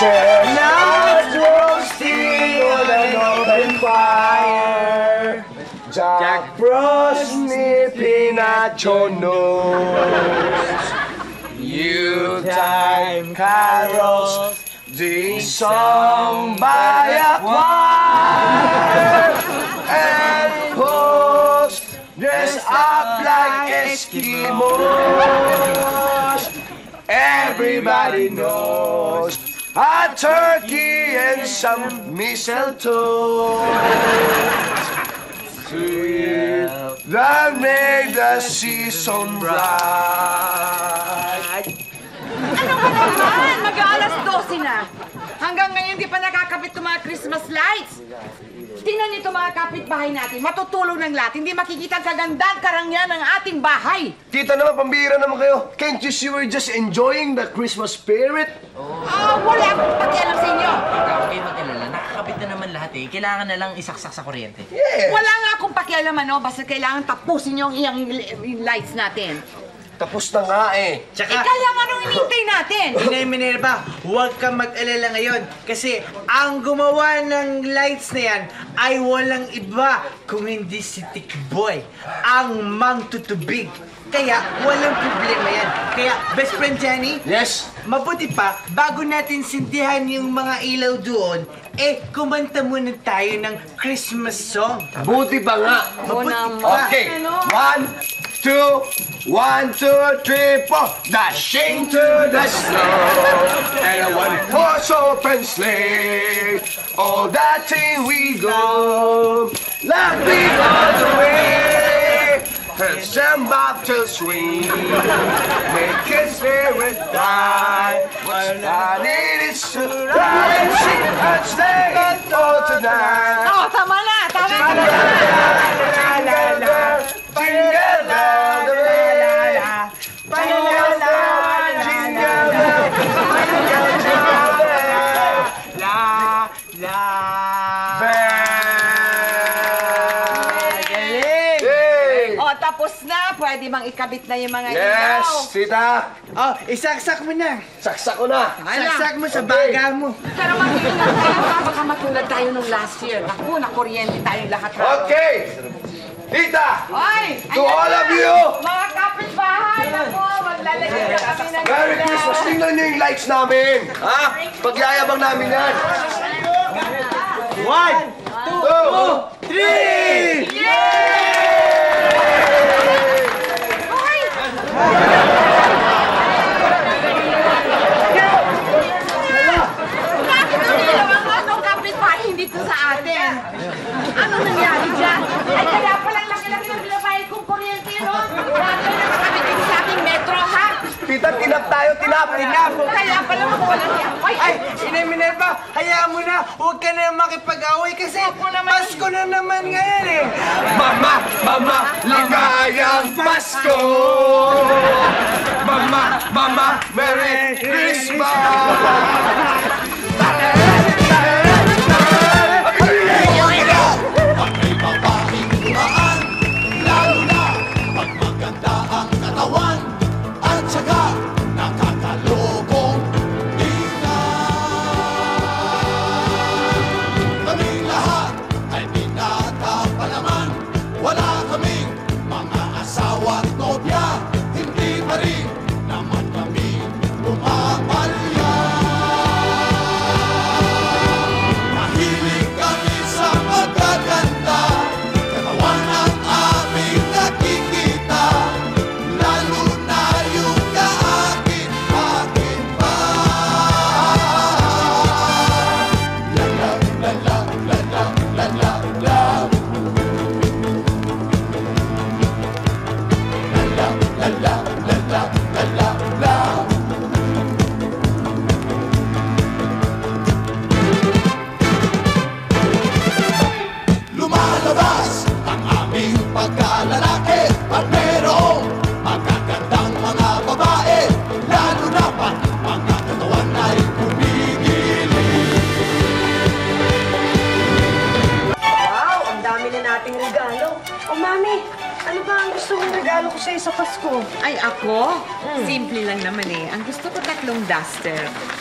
Chestnuts roasting on an open fire. Jack Frost nipping at your nose. Yuletime carols being sung by a choir. And folks dress up like Eskimos. Everybody knows a turkey and some mistletoe. Sweet, that made the season bright. Ano ba naman? Mag-aalas 12 na. Hanggang ngayon di pa nakakapit ng mga Christmas lights. Tingnan nito mga kapitbahay natin. Matutulog ng lahat. Hindi makikita ang kagandang karangyan ng ating bahay. Tita naman, pambihira naman kayo. Can't you see we're just enjoying the Christmas spirit? Wala akong pakialam sa inyo. Huwag kayo mag-alala. Nakakabit na naman lahat eh. Kailangan na lang isaksak sa kuryente. Yes! Wala nga akong pakialam basta kailangan tapusin yung iyang lights natin. Tapos na nga eh. Kaya anong inintay natin? Inay Minerva, huwag kang mag-alala ngayon kasi ang gumawa ng lights na yan ay walang iba kung hindi si Tikboy, ang mangtutubig. Kaya walang problema yan. Kaya, best friend Jenny, Yes? mabuti pa, bago natin sindihan yung mga ilaw doon, kumanta muna tayo ng Christmas song. Buti pa nga. naman. Okay. 1, 2, 1, 2, 3, 4. Dashing to the snow. And a one-horse open sleigh. All that thing we go. Laughing all the way. And some bobtails swing. Make his spirit die. What's I need is to ride. Sing and stay all tonight. Tama na! Tama na! Tapos na, pwede bang ikabit na yung mga ilaw? Yes, tita. Isaksak mo na. Saksak ko na. Saksak mo sa baga mo. Pero mag-iingat tayo, baka matulad tayo nung last year. Naku, nakuryente tayong lahat. Okay. Tita. Oy! To all of you. Mga kapitbahay, naku, maglalagay na kami ng Merry Christmas. Tingnan niyo yung lights namin. Ha? Pagyayabang namin yan. 1, 2, 3! Bakit umilaw ang atong kapitbahay dito sa atin? Ano nangyari dyan? Ay, kaya palang laki-laki ng binabayad kong kuryente, no? Bakit na nakakabit dito sa ating metro, ha? Tita, tinap tayo, tinap. Kaya pala mawalan niya. Ay, Inay Minerva, hayaan mo na. Huwag ka na makipag-away kasi Pasko na naman ngayon eh. Mama, ligayang Pasko. Mama, Merry Christmas. sa Pasko? Ay, ako? Simple lang naman eh. Ang gusto ko 3 duster.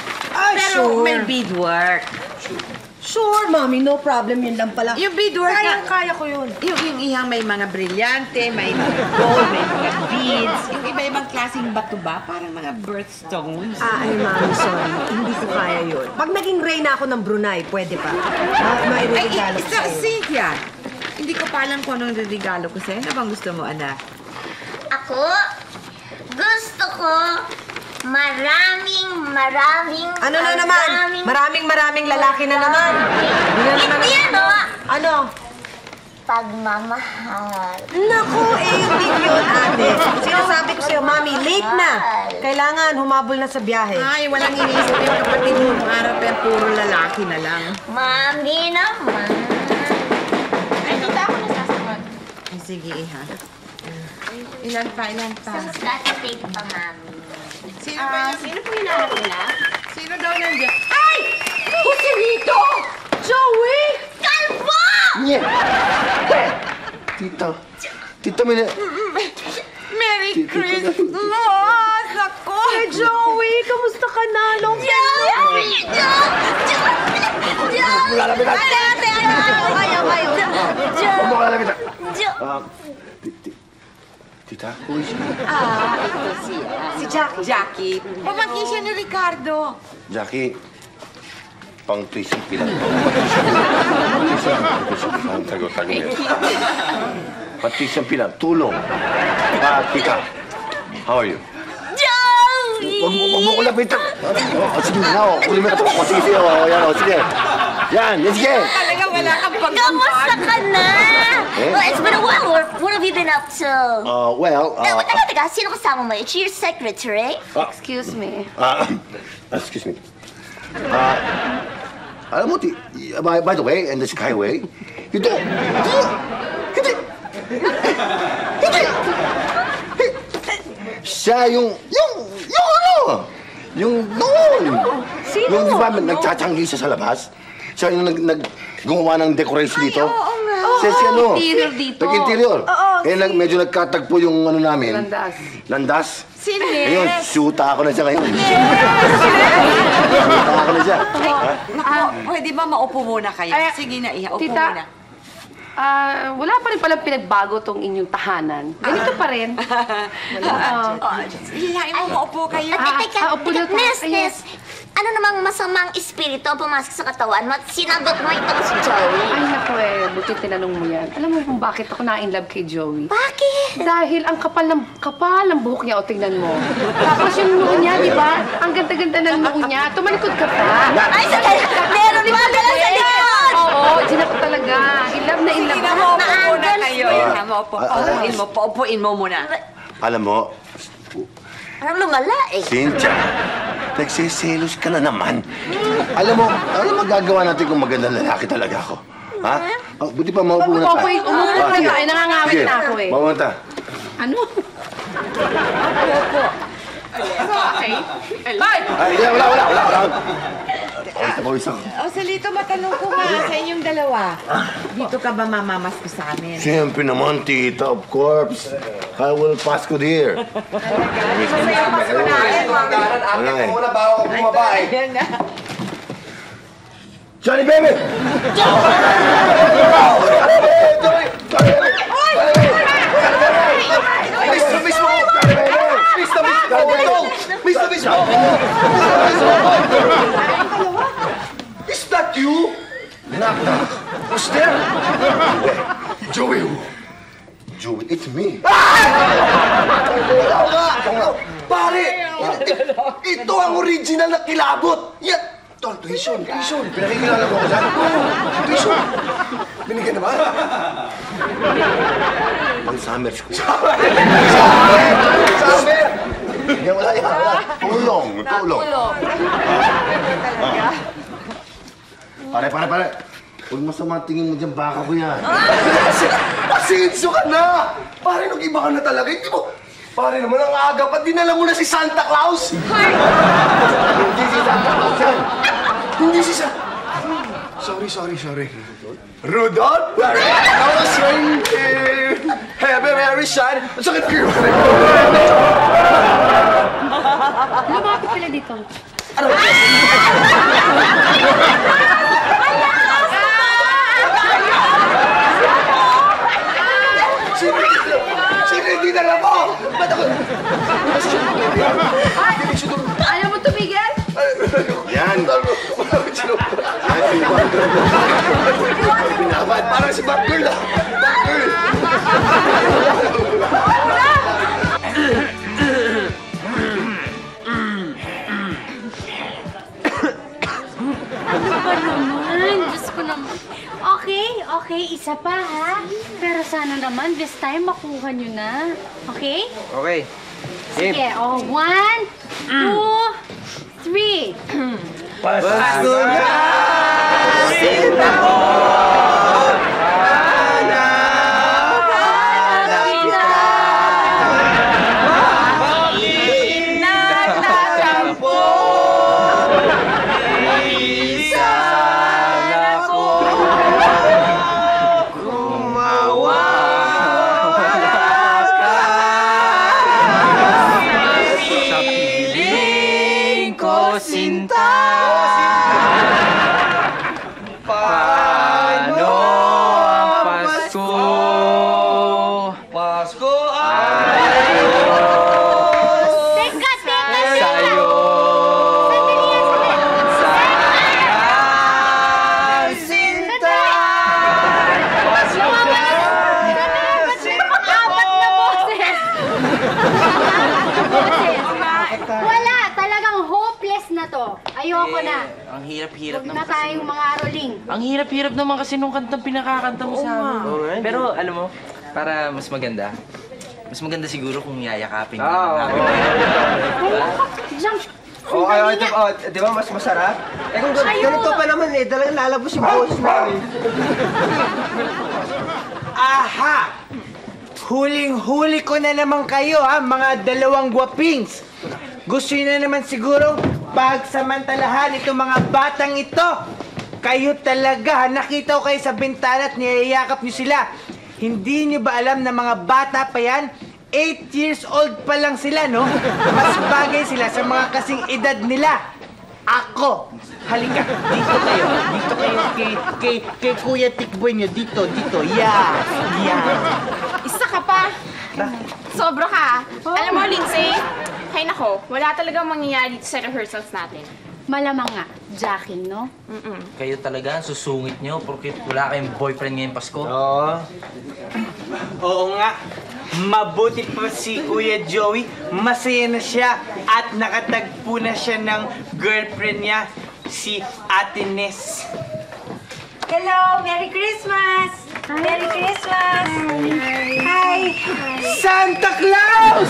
Pero sure. may beadwork. Sure, Mami. No problem. Yun lang pala. Yung beadwork na... Kaya ko yun. Yung ihang may mga brilyante, may mga gold, may mga beads. Yung iba-ibang klaseng bato ba? Parang mga birthstones. Ay, Mami, sorry. Hindi ko kaya yun. Pag naging reyna ako ng Brunei, pwede pa. May regalo ko sa'yo. Cynthia, hindi ko pa alam kung anong regalo ko sa'yo. Ano bang gusto mo, anak? Ako, gusto ko maraming Ano na naman? Maraming lalaki na naman. Hindi ano, Ano? pagmamahal. Naku, yun din yun, ate. Sinasabi ko sa'yo, Mami, late na. Kailangan humabol na sa biyahe. Ay, walang iniisip yung kapatid mo. Harap yan, puro lalaki na lang. Mami naman. Ay, tita ako nasasagot. Sige, iha. Ilan pa? Mas dati pa, Mami. Sino ba yun? Sino po hinahanap nila? Sino daw nandiyan? Ay! Joselito! Joey! Kalbo! Nye! Tita, may na... Merry Tita, Christmas! Ako! Hey, Joey, kamusta ka na? Long Joey! Joey! Lalapit na! Ayaw. Huwag mo lalapit na! Joey! Tita, who is she? Ito si Jackie. Pamangkin siya ni Ricardo. Jackie, pang tuition pilang to. Pang tuition pilang, tulong. Tita, how are you? Joey! Huwag mo ko lapitan. Sige na, kunin mo ito. Sige, sige. Yan, sige. Talaga wala kang Kamusta ka na? Well, it's been a while. What have you been up to? Teka. Sino kasama mo? It's your secretary? Excuse me. Excuse me. Alam mo, by the way, in the Skyway, hindi. Siya yung ano? Yung noon. Sino? Yung di ba nagtsatsangi siya sa labas? Siya yung gumawa ng decoration dito. oo nga. Siya si ano? Interior dito. Nag-interior. Medyo nagkatagpo yung ano namin. Landas. Sino? Ngayon, shoota ako na siya ngayon. Shoota ako na siya. Naku, pwede ba maupo muna kayo? Sige na, iha. Upo Tita, muna. wala pa rin palang pinagbago tong inyong tahanan. Ganito pa rin. Hihain mo, maupo kayo. Teka, upo na tayo. Miss, ano namang masamang espiritu ang pumasok sa katawan mo at sinagot mo itong si Joey? Ay, naku buti tinanong mo yan. Alam mo kung bakit ako na-inlove kay Joey? Bakit? Dahil ang kapal ng buhok niya, o tingnan mo. Tapos yung noo niya, di ba? Ang ganda-ganda ng noo niya. Tumalikod ka pa. Ay, meron ba ka lang sa likod? Oo, dyan ako talaga. In love na in love. Sige na, maupo muna Maanggal kayo. siya. Iha, paupuin mo muna. Alam mo, Parang lumala eh. Cynthia, nagsiselos ka na naman. Alam mo, ano magagawa natin kung magandang lalaki talaga ako? Ha? Buti pa maupo na tayo. Umupo na Sige. tayo. Nangangawit Sige, na ako eh. maupo na tayo. Ano? Okay. Ay, wala. Pawis ako. Salito, matanong ko nga sa inyong dalawa. Dito ka ba mamamasko sa amin? Siyempre naman, tita, of course. I will pass ko there. Masaya pasko natin. Wala eh. Muna bago ako bumaba eh. Ayan na. Johnny Baby! Is that you? Knock. Who's there? Joey! Joey, it's me. Pare! Ito ang original na kilabot! Yan! Ito, tuition. Pinakikilala mo ko dyan? Tuition! Binigyan na ba? Ang summer school. Summer! Yan, wala. Tulong. Pare. Huwag masama tingin mo dyan, baka ko yan. Pasensyo ka na! Pare, nung iba ka na talaga, hindi mo... Pare naman, ang aga pa, dinala mo na si Santa Claus! Hindi si Santa Claus yan. Hindi si Santa... Sorry. Rudolph! Rudolph's reindeer! Have a very shine! Ang sakit ko yun! Lumapit sila dito. Ano? Isa pa, ha? Pero sana naman, this time makuha nyo na. Okay? Okay. Sige, 1, 2, 3. Pasko na! Sinta ko! Ayoko na. Ang hirap-hirap Huwag na tayong mga aroling. Ang hirap-hirap naman kasi nung kantang pinakakanta mo sa amin. Pero alam mo, para mas maganda siguro kung yayakapin mo. Di ba mas masarap? Kung ganito pa naman talagang lalabos yung boses namin. Aha! Huling-huli ko na naman kayo, ha, mga dalawang gwapings. Gusto nyo na naman siguro pagsamantalahan itong mga batang ito. Kayo talaga, nakita ko kayo sa bintana at niyayakap nyo sila. Hindi nyo ba alam na mga bata pa yan? 8 years old pa lang sila, no? Mas bagay sila sa mga kasing edad nila. Ako! Halika, dito kayo. Dito kayo kay Kuya Tikboy nyo. Dito. Yeah. Isa ka pa. Sobra ka. Alam mo, Lindsay, hay nako, wala talagang mangyayari dito sa rehearsals natin. Malamang nga, Jackie, no? Kayo talaga, susungit nyo porque wala kayong boyfriend ngayong Pasko. Oo nga. Mabuti pa si Kuya Joey. Masaya na siya at nakatagpo na siya ng girlfriend niya, si Ate Ness. Hello! Merry Christmas! Merry Christmas! Hi! Santa Claus!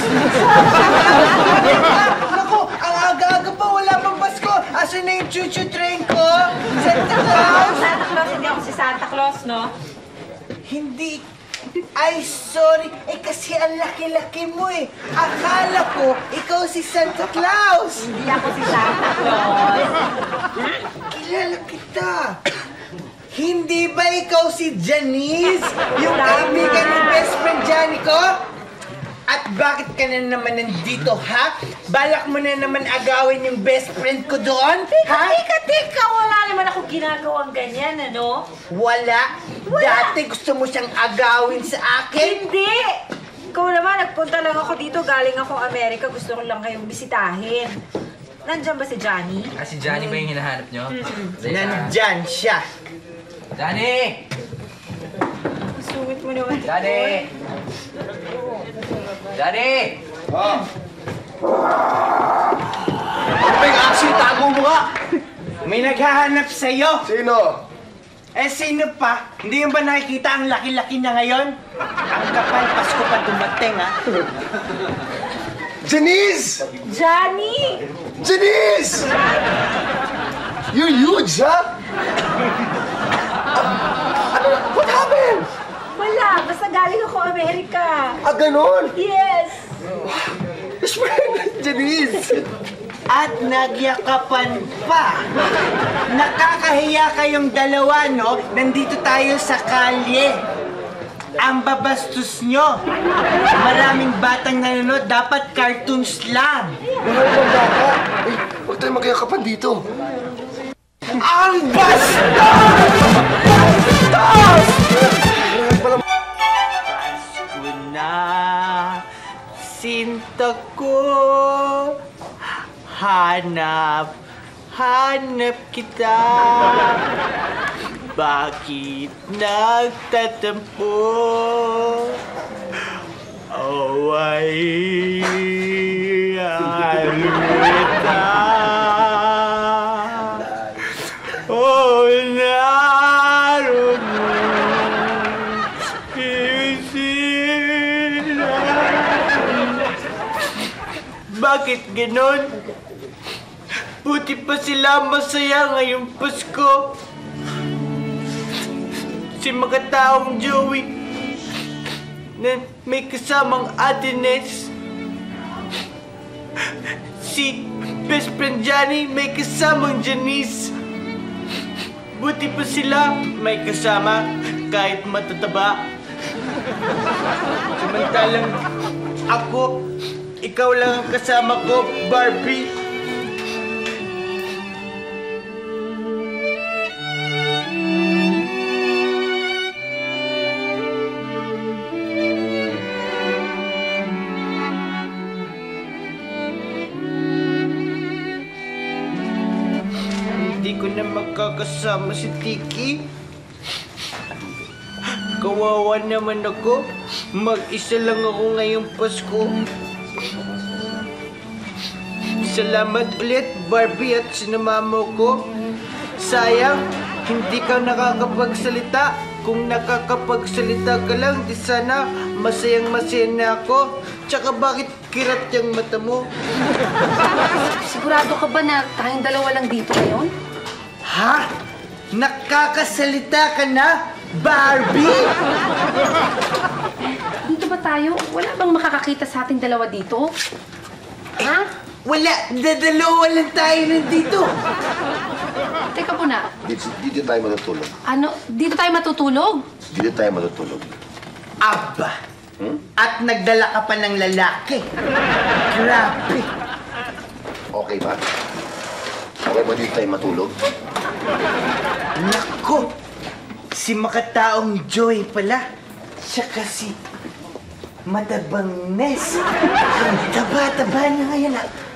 Naku, ang aga-aga pa, wala pang Pasko. Asan na yung choo-choo train ko? Santa Claus! Santa Claus, hindi ako si Santa Claus, no? Hindi. Ay, sorry. Kasi ang laki-laki mo eh. Akala ko, ikaw si Santa Claus. Hindi ako si Santa Claus. Kilala kita. Hindi ba ikaw si Janice? Yung kaibigan ng best friend Johnny ko? At bakit ka na naman nandito, ha? Balak mo na naman agawin yung best friend ko doon, ha? Teka! Wala naman ako ginagawang ganyan, ano? Wala. Dati gusto mo siyang agawin sa akin. Hindi! Ikaw naman, nagpunta lang ako dito. Galing ako Amerika. Gusto ko lang kayong bisitahin. Nandyan ba si Johnny? Si Johnny ba yung hinahanap nyo? Nandyan siya. Johnny! Sungit mo naman. Johnny! Johnny! Ano ba yung aso yung tago mo nga? May naghahanap sa'yo. Sino? Sino pa? Hindi mo ba nakikita ang laki-laki niya ngayon? Ang kapal, Pasko pa dumating, ha? Janice! Johnny! Janice! You're huge, ha? What happened? Wala, basta galing ako Amerika. Ganon? Yes! Best friend, Janice! At nagyakapan pa. Nakakahiya kayong dalawa, no? Nandito tayo sa kalye. Ang babastos nyo. Maraming batang nanonood, dapat cartoons lang. Huwag tayo magyakapan dito. Ang bastos! Bastos! Pasko na, sinta ko. Hanap kita. Bakit nagtatampo? Away alita. Oh, naroon mo. Bakit ganon? Buti pa sila masaya ngayong Pasko. Si makataong Joey na may kasamang Ate Ness. Si best friend Johnny may kasamang Janice. Buti pa sila may kasama kahit matataba. Samantalang ako, ikaw lang ang kasama ko, Barbie. Hindi ko na makakasama si Tiki. Kawawa naman ako. Mag-isa lang ako ngayong Pasko. Salamat ulit, Barbie, at sinama mo ko. Sayang, hindi ka nakakapagsalita. Kung nakakapagsalita ka lang, di sana masayang-masaya na ako. Tsaka bakit kirat yung mata mo? Sigurado ka ba na tayong dalawa lang dito ngayon? Ha? Nakakasalita ka na, Barbie? Dito ba tayo? Wala bang makakakita sa ating dalawa dito? Ha? Wala, dadalawa lang tayo nandito. Teka muna. Dito tayo matutulog. Ano? Dito tayo matutulog? Dito tayo matutulog. Aba, at nagdala ka pa ng lalaki. Grabe. Okay ba? Okay ba dito tayo matulog? Nako, si makataong Joy pala. Siya kasi matabang Ness. Ang taba-taba na ngayon.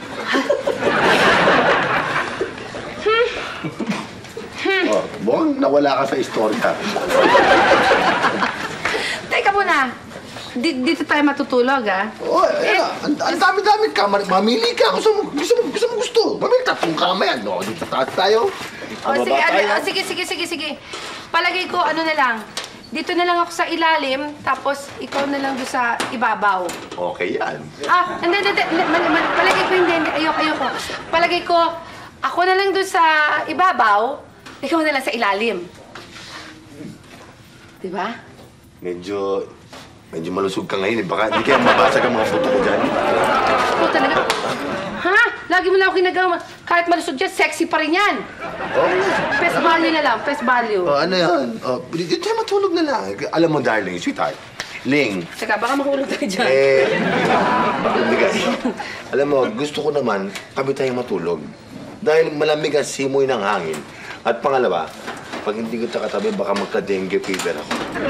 Oh, mukhang nawala ka sa istorya. Teka muna. Dito tayo matutulog, ha? Oh, ang dami-dami ka. Mamili ka. Gusto mo gusto. Mamili tatlong kama yan. No, dito tayo. Sige. Palagay ko, ano na lang. Dito na lang ako sa ilalim, tapos ikaw na lang doon sa ibabaw. Okay yan. Hindi. Palagay ko hindi. Ayoko. Palagay ko, ako na lang doon sa ibabaw, ikaw na lang sa ilalim. Diba? Medyo malusog ka ngayon eh. Baka hindi kaya mabasag ang mga photo ko dyan. Ako talaga. Ha? Lagi mo lang ako ginagawa. Kahit malusog dyan, sexy pa rin yan. Face value na lang. Face value. Ano yan? Dito tayo matulog na lang. Alam mo, darling, sweetheart. Ling. Teka, baka mahulog tayo dyan. Hindi ka. Alam mo, gusto ko naman kami tayo matulog. Dahil malamig ang simoy ng hangin. At pangalawa, pag hindi ko katabi, baka magka-dengue fever ako.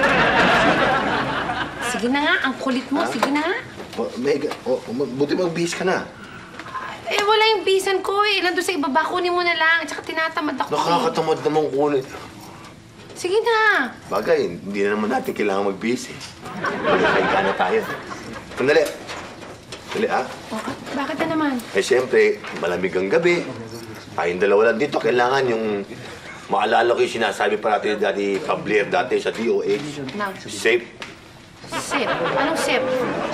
Sige na nga, ang kulit mo. Sige na nga. Buti magbihis ka na. Wala yung bisan ko eh. Nandun sa ibaba, kunin mo na lang. At saka tinatamad ako. Nakakatamad naman kunin. Sige na. Bagay, hindi na naman natin kailangan magbihis eh. Magkakaika na tayo. Sandali. Sandali, Bakit na naman? Siyempre, malamig ang gabi. Tayong dalawa lang dito. Kailangan yung maalala ko yung sinasabi pa natin dati, Pabler dati sa DOH. Safe. Safe? Anong safe?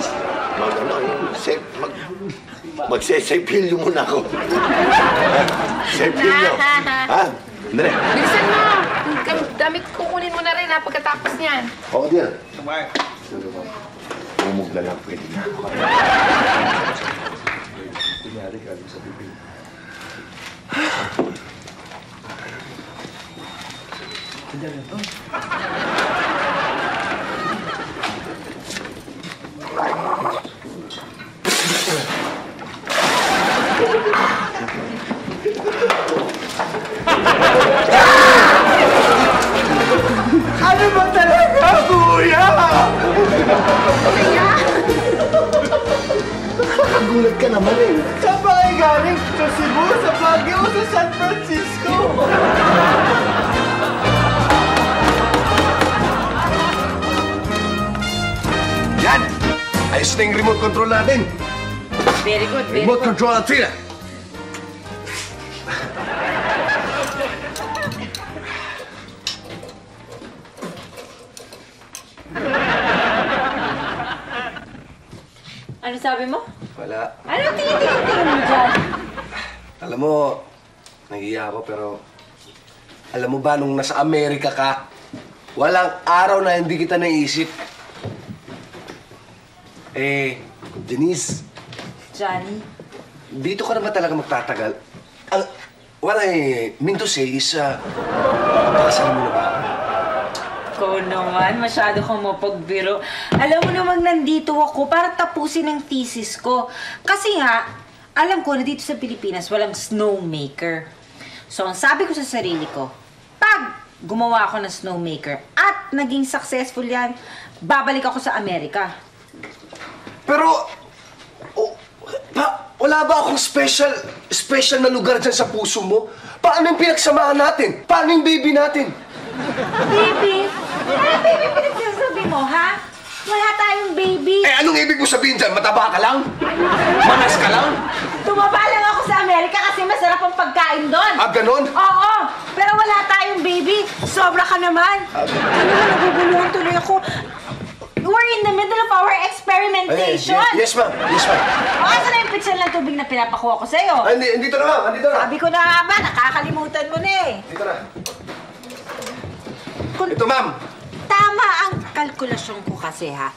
Safe. Mag-safe pilyo muna ako. Safe pilyo. Ha? Dali. Bilisan mo! Damit kukunin mo na rin pagkatapos niyan. Oo, diyan. Umugla lang, pwede na. Ano ba talaga, kuya? Kuya? Nakakagulat ka naman eh. Saan ba kayo galing? Sa Cebu, sa Baguio, sa San Francisco? Yan! Ayos na yung remote control natin. Very good, very Remote good. control at Trina. Ano sabi mo? Wala. Ano tingin-tingin mo dyan? Alam mo, nahiya ako pero... Alam mo ba, nung nasa Amerika ka, walang araw na hindi kita naisip. Janice, Johnny? dito ka na ba talaga magtatagal? What I mean to say is, papakasalan mo na ba? Ikaw naman, masyado kang mapagbiro. Alam mo namang nandito ako para tapusin ang thesis ko. Kasi nga, alam ko na dito sa Pilipinas walang snowmaker. So, ang sabi ko sa sarili ko, pag gumawa ako ng snowmaker at naging successful yan, babalik ako sa Amerika. Pero, wala ba akong special na lugar dyan sa puso mo? Paano yung pinagsamahan natin? Paano yung baby natin? Baby? Ano baby pinagsasabi mo, ha? Wala tayong baby. Anong ibig mo sabihin dyan? Mataba ka lang? Manas ka lang? Tumaba lang ako sa Amerika kasi masarap ang pagkain doon. Ganon? Oo, pero wala tayong baby. Sobra ka naman. Ano na, naguguluhan tuloy ako. We're in the middle of our experimentation. Yes, ma'am. Yes, ma'am. Asa na yung picture ng tubig na pinapakuha ko sa'yo? Andito na, ma'am. Andito na. Sabi ko na nga ba, nakakalimutan mo na eh. Dito na. Ito, ma'am. Tama ang kalkulasyon ko kasi, ha?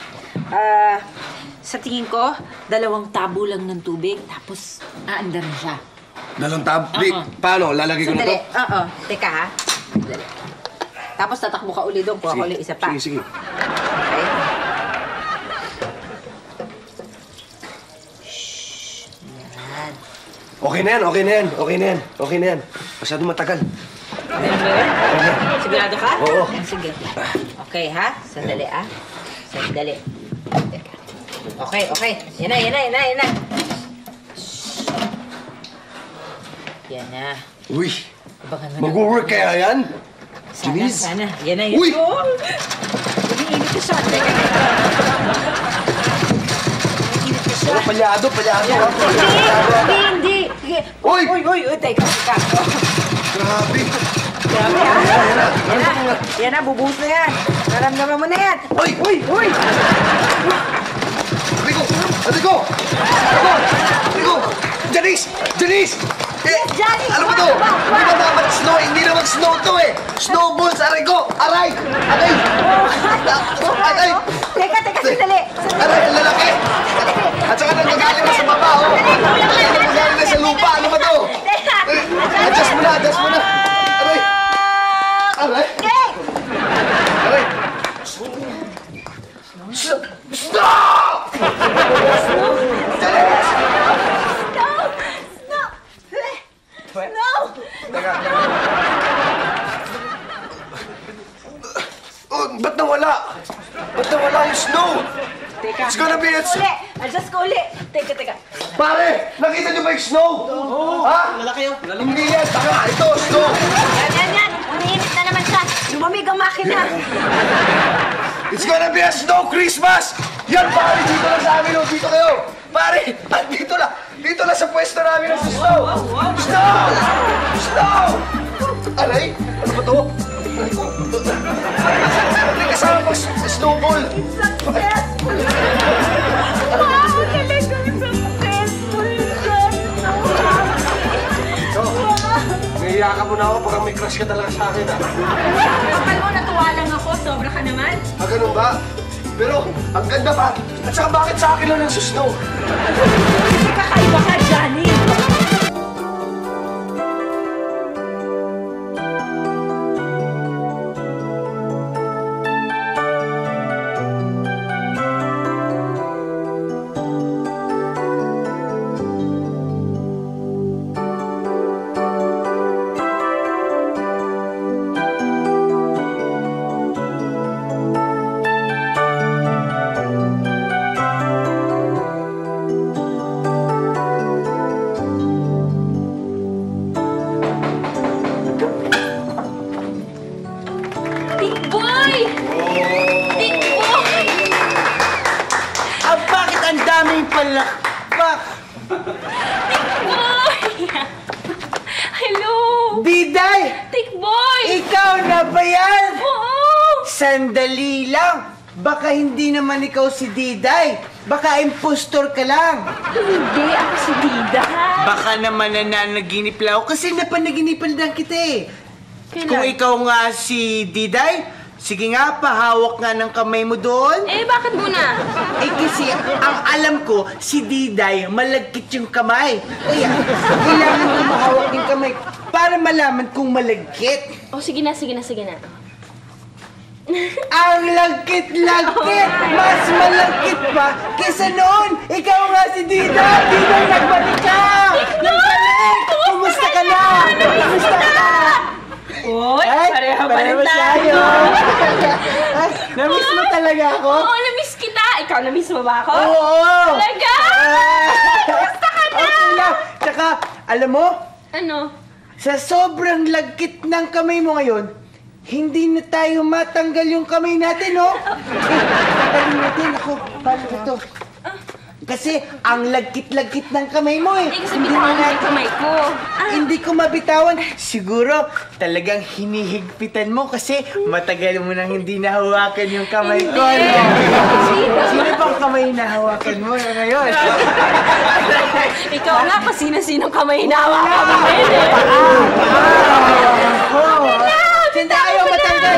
Sa tingin ko, 2 tabo lang ng tubig, tapos aandar na siya. Dalawang tablik. Paano? Lalagay ko na to? Oo. Teka, ha? Sandali. Tapos tatakbo ka uli doon, kuha ko ulit isa pa. Sige. Okay. Yan. Okay na yan. Masyado matagal. Sigurado ka? Oo. Sige. Okay, ha? Sandali, ah. Sandali. Teka. Okay. Yan na. Shhh. Yan na. Uy, Baka na mag-work kaya yan? Janice? Sana. Yan na. Uy! Oh! Umiinit ka siya. Teka. Umiinit ka siya. Palyado. Hindi. Uy! Uy, teka. Grabe. Grabe, ha? Yan na, bubuhos na yan. Naramdaman mo na yan. Uy! Aliko! Janice! Johnny! Ano ba to? Hindi ba dapat snow? Hindi naman snow to eh! Snowballs! Aray ko! Aray! Teka, sandali. Aray, ang lalaki! At saka nanggagaling na sa baba, oh! Nanggagaling na sa lupa! Ano ba to? Adjust mo na! Aray! Stop! Ba't nawala? Ba't nawala yung snow? Teka. It's gonna be Adjust ko uli. Teka. Pare, nakita niyo ba yung snow? Oo. Ha? Lalaki yun. Hindi yan. Tanga, ito, snow. Yan. Umiinit na naman siya. Lumamig ang makina. It's gonna be a snow Christmas! Yan, pare, dito lang sa amin, oh. Dito kayo. Pare, dito lang. Dito lang sa pwesto namin ng snow. Snow! Aray, ano ba to? Hindi kasama pag snowball. Successful! Wow, talagang successful siya. Nahiya ka muna ako, parang may crush ka talaga sa akin, ah. Kapal mo, natuwa lang ako. Sobra ka naman. Ganun ba? Pero, ang ganda pa. At saka bakit sa akin lang ng snow? Kasi kakaiba ka, Johnny. Palakpak! Tikboy! Hello! Diday! Tikboy! Ikaw na ba yan? Oo! Sandali lang! Baka hindi naman ikaw si Diday. Baka impostor ka lang. Hindi, ako si Dida. Baka naman nananaginip lang ako kasi napanaginipan lang kita eh. Kailan? Kung ikaw nga si Diday, sige nga, pahawak nga ng kamay mo doon. Eh, bakit muna? Eh kasi, ang alam ko, si Diday, malagkit yung kamay. Kaya, kailangan ko mahawak yung kamay para malaman kung malagkit. Oh, sige na, sige na, sige na. Ang lagkit-lagkit! Mas malagkit pa kaysa noon! Ikaw nga si Diday! Diday, nagbalik ka! Nagbalik! Kumusta ka na? Kumusta ka? Uy, Ay, pareho pa rin pareho tayo. Ay, namiss mo talaga ako? Oo, na-miss kita. Ikaw, na-miss mo ba ako? Oo! Talaga? Kumusta ka na? Okay lang. Tsaka, alam mo, Ano? sa sobrang lagkit ng kamay mo ngayon, hindi na tayo matanggal yung kamay natin, no? Tanggalin natin. Ako, paano ito? Kasi ang lagkit-lagkit ng kamay mo eh. Hindi kasi bitawan mo yung kamay ko. Hindi ko mabitawan. Siguro talagang hinihigpitan mo kasi matagal mo nang hindi nahawakan yung kamay ko. Sino bang kamay nahawakan mo ngayon? Ikaw nga, pa sino-sino kamay hinahawakan mo ngayon eh. Hindi ayaw matanggal.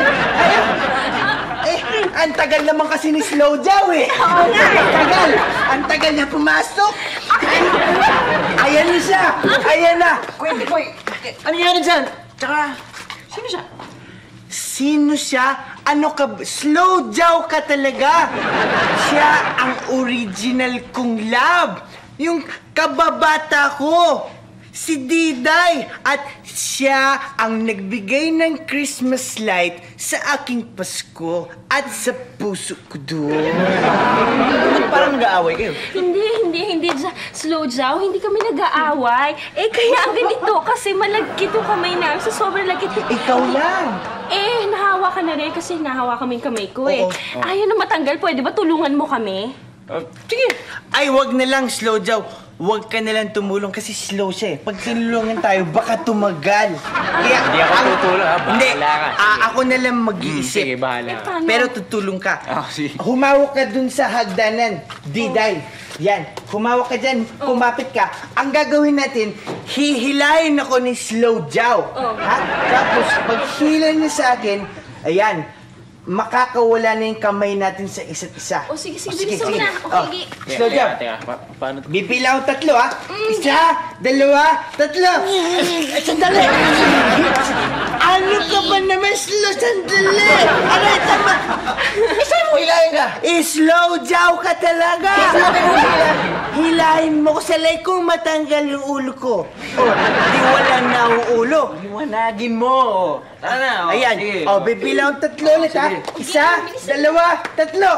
Ang tagal naman kasi ni Slow Jow eh. Oo nga, tagal. Ang tagal niya pumasok. Ayan na siya. Ayan na. Koy, ano nangyari dyan? Tsaka, sino siya? Sino siya? Ano ka? Slow Jow ka talaga. Siya ang original kong love. Yung kababata ko. Si Diday. At siya ang nagbigay ng Christmas light sa aking Pasko at sa puso ko doon. Parang nag-aaway kayo. Hindi. Slow Jow, hindi kami nag-aaway. Eh, kaya ang ganito kasi malagkit yung kamay namin sa sobrang lagkit. Ikaw lang. Eh, nahawa ka na rin kasi nahawa kami yung kamay ko eh. Oo. Ayaw na matanggal, pwede ba tulungan mo kami? Sige. Ay, wag na lang, Slow Jow. Wag ka na lang tumulong kasi slow siya eh. Pag tinulungan tayo, baka tumagal. Kaya, Hindi ako tutulong, ha? Hindi, Bahala ka. ako na lang mag-iisip. Sige, bahala. Paano? Pero tutulong ka. Sige. Humawak ka dun sa hagdanan, Diday. Yan, humawak ka dyan, kumapit ka. Ang gagawin natin, hihilayin ako ni Slow Jow. Ha? Tapos, pag hila niya sa akin, ayan, makakawala na yung kamay natin sa isa't isa. O, sige, bilisan mo na. Okay, Slow Jow. Teka, paano? Bibilang tatlo, ha? Isa, dalawa, tatlo. Sandali! Ano ka ba naman, Slow? Sandali! Aray, tama! Saan mo hilahin ka? Slow Jow ka talaga! Hilahin mo ko sa lay kung matanggal yung ulo ko. Di wala na ang ulo. Liwanagin mo. Tara na. Ayan, Sige. bibilang tatlo ulit, ha? Isa, dalawa, tatlo.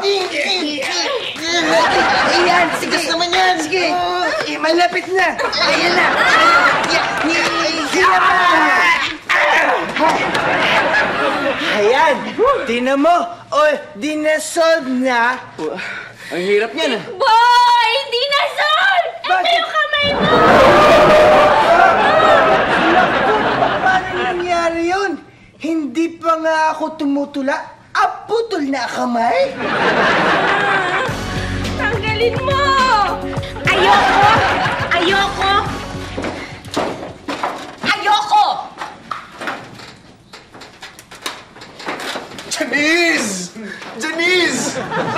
Ayan, sige. Naman yan. Sige, malapit na. Ayan na. Ayan, tinan mo. Di na-solve na. Ang hirap niyan, ah. Boy! Hindi na, Sol! Ito Bakit? yung kamay mo! Paano nangyari yun? Hindi pa nga ako tumutula. Putol na kamay. Tanggalin mo! Ayoko! Ayoko! Ayoko! Janice! Janice!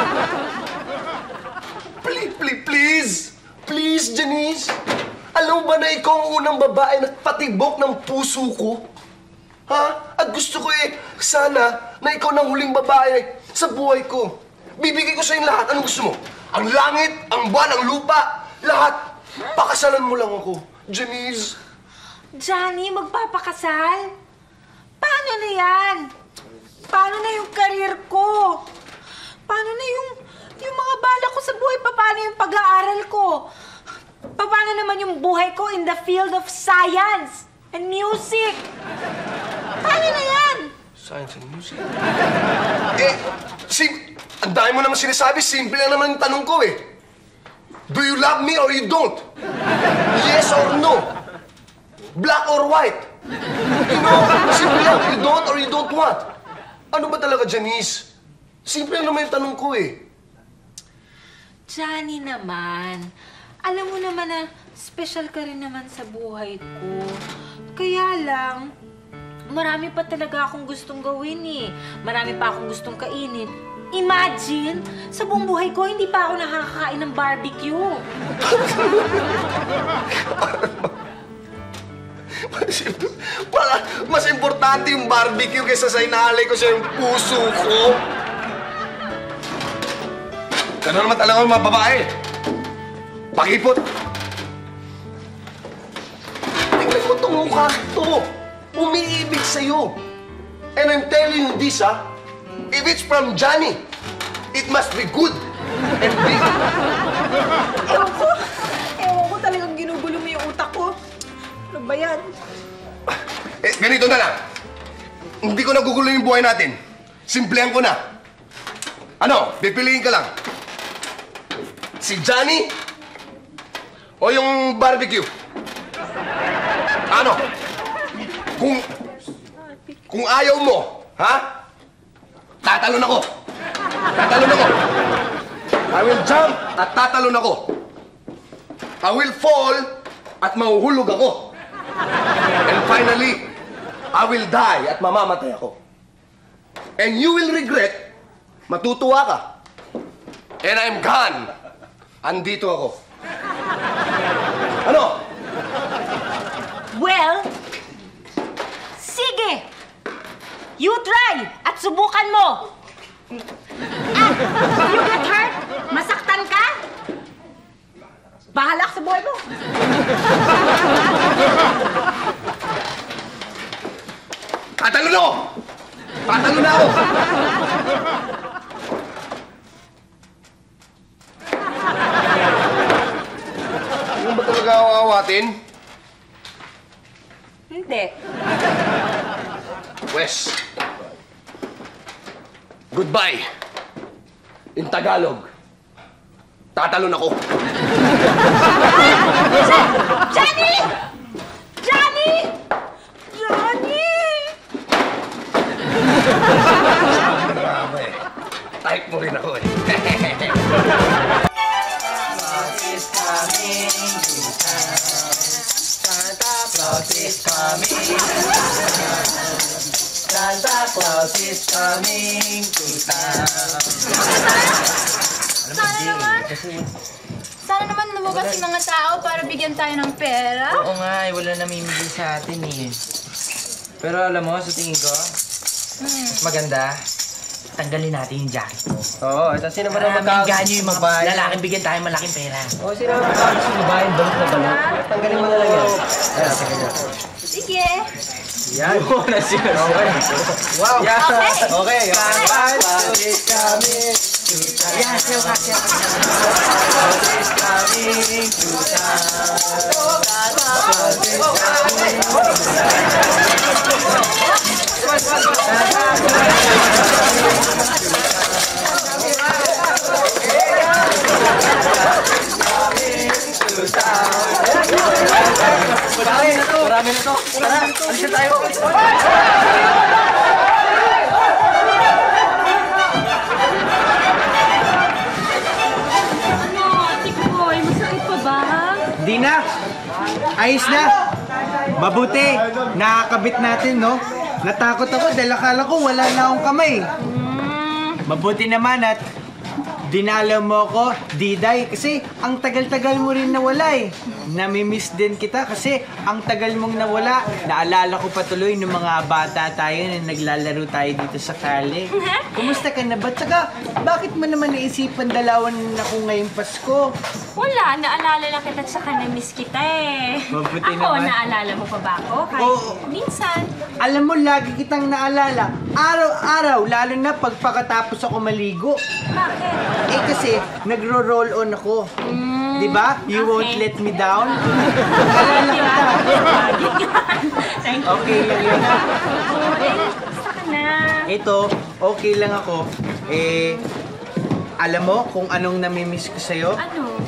Please! Please, Janice! Alam mo ba na ikaw ang unang babae na patibok ng puso ko? Ha? At gusto ko sana na ikaw ng huling babae sa buhay ko. Bibigay ko sa'yo lahat. Anong gusto mo? Ang langit, ang buwan, ang lupa, lahat. Pakasalan mo lang ako. Janice! Johnny, magpapakasal? Paano na yan? Paano na yung career ko? Paano na yung mga bala ko sa buhay? Paano yung pag-aaral ko? Paano naman yung buhay ko in the field of science and music? Paano na yan? Science and music? Ang dami mo naman sinasabi. Simple lang naman yung tanong ko Do you love me or you don't? Yes or no? Black or white? You know, simple lang. You don't or you don't want? Ano ba talaga, Janice? Simple lang naman yung tanong ko Johnny naman, alam mo naman na special ka rin naman sa buhay ko. Kaya lang, marami pa talaga akong gustong gawin eh. Marami pa akong gustong kainin. Imagine, sa buong buhay ko, hindi pa ako nakakakain ng barbecue. Mas importante yung barbecue kaysa sa inaalay ko sa yung puso ko. Ganun naman talaga yung mga babae. Pakipot. Tingnan mo itong mukha to. Umiibig sa'yo. And I'm telling you this, ha? If it's from Johnny, it must be good and big. Ewan ko talagang ginugulo mo yung utak ko. Ano ba yan? Eh, ganito na lang. Hindi ko nagugulo yung buhay natin. Simplehan ko na. Ano, pipiliin ka lang. Si Johnny o yung barbecue? Ano? Kung ayaw mo, ha? Tatalon ako. Tatalon ako. I will jump at tatalon ako. I will fall at mahuhulog ako. And finally, I will die at mamamatay ako. And you will regret, matutuwa ka. And I'm gone. Andito ako. Ano? Well, sige! You try at subukan mo! At you get hurt, masaktan ka, bahala ka sa buhay mo! Tatalon ako! Tatalon na ako! Yung ba talaga awatin? Hindi. Wes, goodbye. In Tagalog, tatalon ako. Johnny! Johnny! Johnny! Grabe. Type mo rin ako eh. Santa Claus is coming to town. Sana naman lumabas yung mga tao para bigyan tayo ng pera. Oo nga, wala namimili sa atin eh. Pero alam mo, sa tingin ko, mas maganda, tanggalin natin yung jacket mo. Oo, at sino ba na Ganyo yung mga lalaking bigyan tayo malaking pera. Oo, sino ba sa babae, balot na balot? Tanggalin mo na lang yan. Sige. Yan. Oo, nasira. Okay. Wow. Okay. Okay. Santa Claus is coming to town. Yan, sayo ka, sayo ka. Santa Claus is coming to town. Santa Claus is coming to Marami na to. Tara, alis na tayo. Ano, Tikboy, masakit pa ba? Di na. Ayos na. Mabuti. Nakakabit natin, no? Natakot ako dahil akala ko wala na akong kamay. Mabuti naman at dinala mo ako, Diday, kasi ang tagal-tagal mo rin nawala eh. Namimiss din kita kasi ang tagal mong nawala. Naalala ko pa tuloy nung mga bata tayo na naglalaro tayo dito sa kale. Kumusta ka na ba? Tsaka, bakit mo naman naisipan dalawan ako ngayong Pasko? Wala, naalala lang kita tsaka na-miss kita eh. Mabuti Ako, naman. naalala mo pa ba ako? Kahit Oo. minsan. Alam mo, lagi kitang naalala. Araw-araw, lalo na pagpakatapos ako maligo. Bakit? Eh kasi, nagro-roll on ako. Di ba? You won't okay. let me down. Naalala kita. Thank you. Okay lang yun. Oo, basta ka na. Ito, okay lang ako. Eh, alam mo kung anong namimiss ko sa'yo? Ano?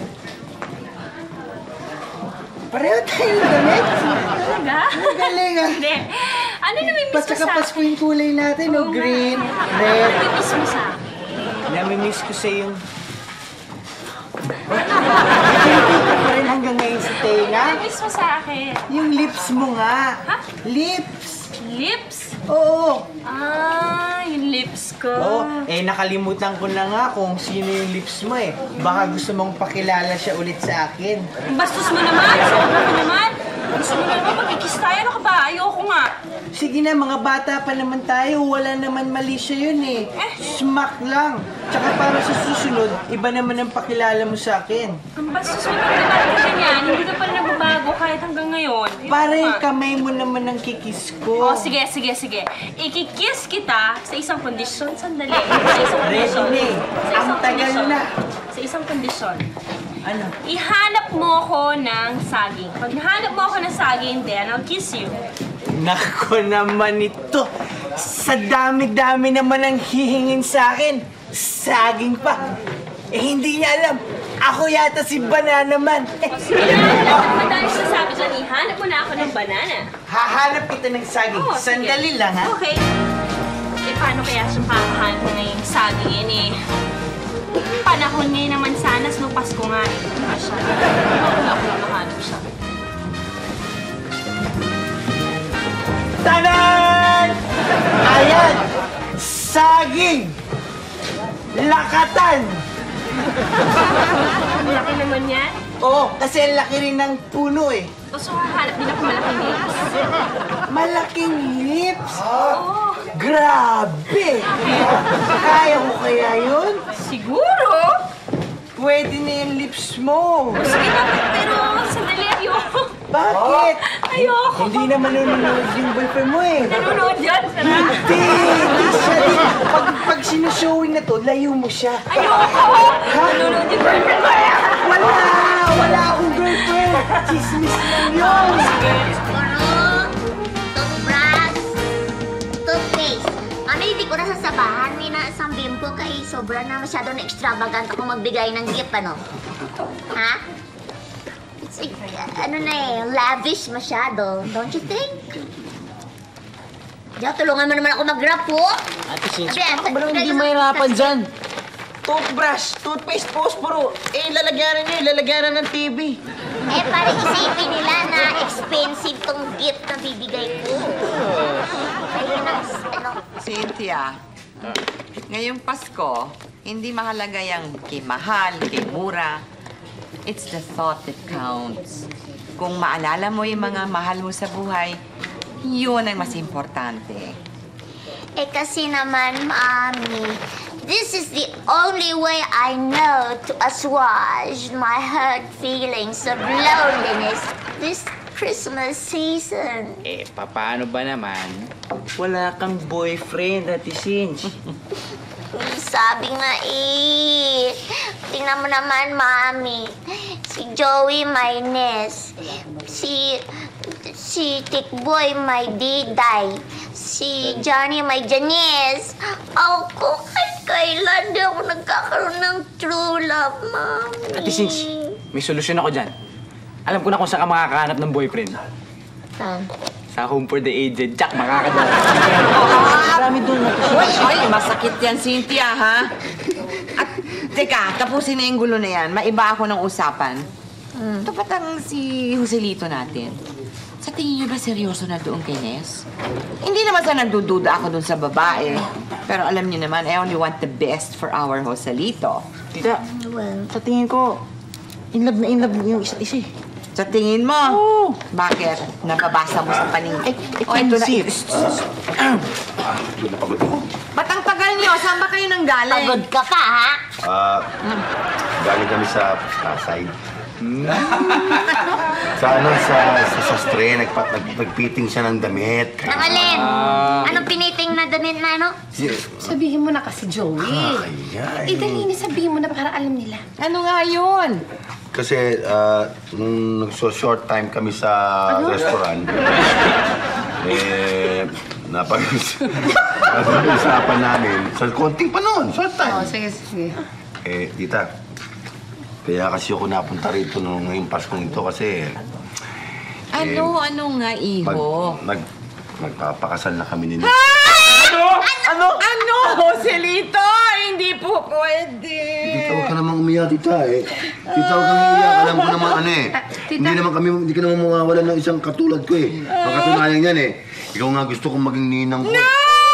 Pareho tayong damit. Talaga? Ang galing ah. Hindi. Ano namimiss mo Basta sa Pasko yung kulay natin, no? Oo nga. Green, Ano red. namimiss mo sa akin? Namimiss ko sa yung Pinipita pa rin hanggang ngayon sa tenga. Miss mo sa akin. Yung lips mo nga. Ha? Lips. Lips? Oo. Ah, yung lips ko. Oo. Nakalimutan ko na nga kung sino yung lips mo eh. Baka gusto mong pakilala siya ulit sa akin. Bastos mo naman. Sobra ka naman. Gusto mo na naman mag-kiss tayo. Ano ka ba? Ayoko nga. Sige na, mga bata pa naman tayo. Wala naman mali siya yun eh. Smack lang. Tsaka para sa susunod, iba naman ang pakilala mo sa akin. Ang bastos mo naman ka ganyan. Hindi ka pa rin nagbabago kahit hanggang ngayon. Para yung kamay mo naman ang kikis Oh, ko. sige. Ikikiss kita sa isang kondisyon. Sandali. Sa isang kondisyon. Ready na eh. Sa Ang isang tagal kondisyon. na. Sa isang kondisyon. Ano? Ihanap mo ako ng saging. Pag nahanap mo ako ng saging, then I'll kiss you. Nako naman ito. Sa dami-dami naman ang hihingin sa akin. Saging pa. Hindi niya alam. Ako yata si Banana Man. Madami siya sabi dyan, ihanap mo na ako ng banana. Hahanap kita ng saging. Oh, sige. Sandali lang, ha? Okay. Paano kaya siya makakahanap na yung saging yun eh? Panahon ngayon naman sana, no Pasko nga eh. Wala siya. Wala ko lang mahanap siya. Tanan! Ayan! Saging! Lakatan! Ang laki naman yan. Oo, kasi ang laki rin ng puno eh. O so, hahanap din ako malaking lips. Malaking lips? Oo. Grabe! Kaya mo kaya yun? Siguro. Pwede na yung lips mo. Sige na, pero sandali ayoko. Bakit? Ayoko. Hindi naman nanonood yung boyfriend mo eh. Nanonood yan, Sarah. Hindi siya din. Pag sinushowing na to, layo mo siya. Ayoko. Nanonood yung girlfriend mo. Wala akong girlfriend. Chismis lang yun. Toothbrush, toothpaste. Hindi ko nasasabahan. May naasang bimpo kay sobra na masyado na extravagant ako magbigay ng gift, ano? Ha? It's like, lavish masyado. Don't you think? Diyo, tulungan mo naman ako mag-rap po. Ate Sins, paano ka ba naman hindi mahirapan dyan? Toothbrush, toothpaste, posporo. Lalagyaran nyo, lalagyaran ng TV. Parang isipin nila na expensive tong gift na bibigay ko. Ayun ang, Cynthia, ngayong Pasko, hindi mahalaga yung kay mahal, kay mura. It's the thought that counts. Kung maalala mo yung mga mahal mo sa buhay, yun ang mas importante. Kasi naman, Mami, this is the only way I know to assuage my hurt feelings of loneliness this Christmas season. Paano ba naman? Wala kang boyfriend, Ate Sins. Sabi nga tingnan mo naman, Mami. Si Joey may Nes. Si Tikboy may Diday. Si Johnny may Janice. Ako, kahit kailan di ako nagkakaroon ng true love, Mami. Ate Sins, may solusyon ako dyan. Alam ko na kung saan ka makakahanap ng boyfriend. Saan? Sa Home for the Aged. Jack, makakadala. Marami doon. Hoy, masakit yan, Cynthia, ha? At, teka, tapusin na yung gulo na yan. Maiba ako ng usapan. Ito ba't ang si Joselito natin? Sa tingin niyo ba seryoso na doon kay Nes? Hindi naman sa nagdududa ako doon sa babae. Pero alam niyo naman, I only want the best for our Joselito. Tita, sa tingin ko, in love yung isa't isa eh. Sa tingin mo? Oo. Bakit? Nababasa mo sa paningin. O, ito na. Napagod ako. Ba't ang tagal niyo? Saan ba kayo nang galing? Pagod ka pa, ha? Galing kami sa Pasay. sa sastre, nagpiting siya ng damit. Nang alin? Anong piniting na damit na, ano? Sabihin mo na kasi, Joey. Dali na sabihin mo na para alam nila. Ano nga yun? Kasi nung nagso-short time kami sa restaurant, napag-usapan namin sa konting panahon, short time. Sige. Tita, kaya kasi ako napunta rito ngayong Paskong ito kasi... Ano nga, iho? Magpapakasal na kami ni Nick. Ano? Ano? Ano, Joselito? Hindi po pwede. Tita, huwag ka namang umiyak, tita eh. Tita, huwag kang iiyak. Alam ko naman ano eh. Hindi ka naman mawawalan ng isang katulad ko eh. Ang katunayan yan eh. Ikaw nga gusto kong maging ninang ko.